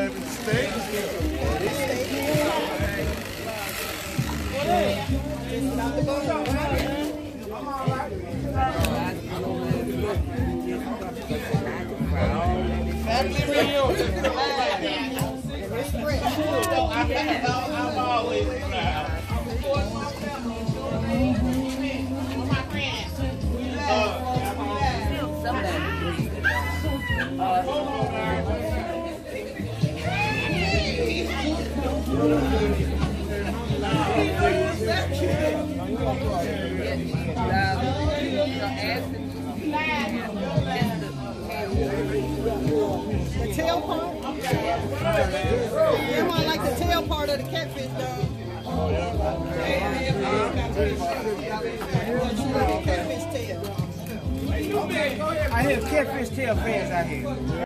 having steak. Family reunion. I'm always proud. The tail part? Everyone like the tail part of the catfish, dog. Catfish tail. I hear catfish tail fans out here.